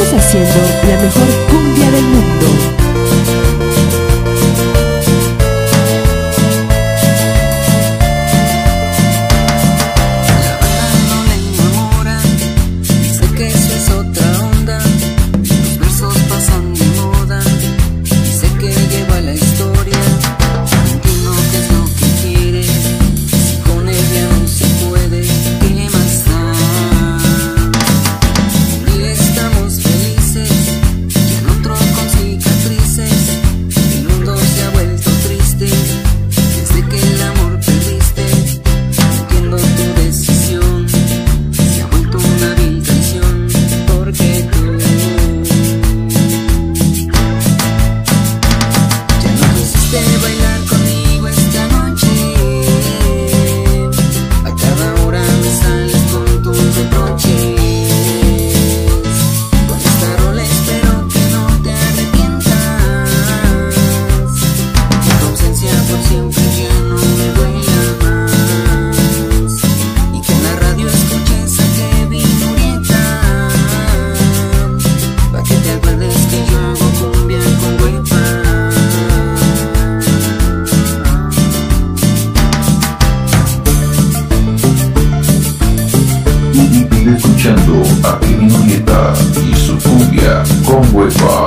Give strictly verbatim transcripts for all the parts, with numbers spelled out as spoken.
Estamos haciendo la mejor cumbia del mundo. Escuchando a Kevin Murrieta y su cumbia con huepa.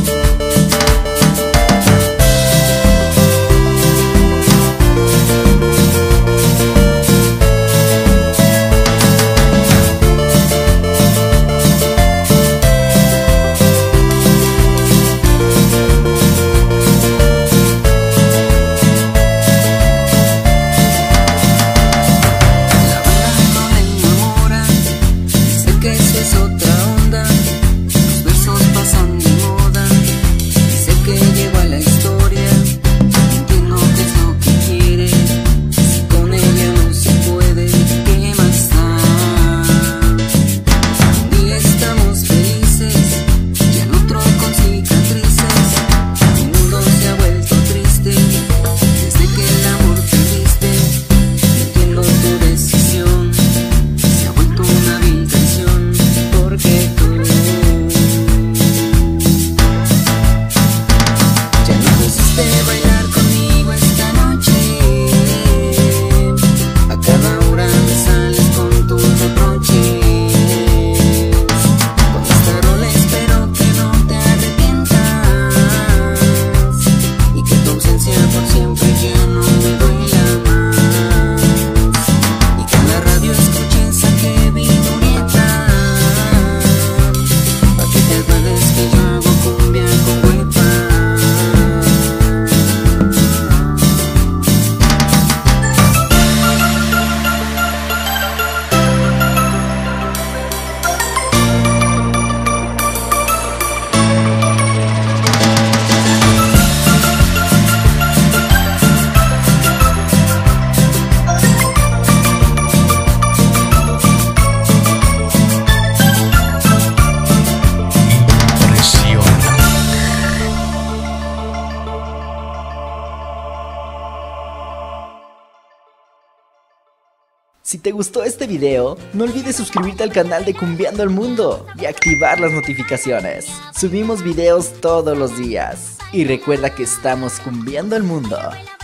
Si te gustó este video, no olvides suscribirte al canal de Cumbiando el Mundo y activar las notificaciones. Subimos videos todos los días. Y recuerda que estamos cumbiando el mundo.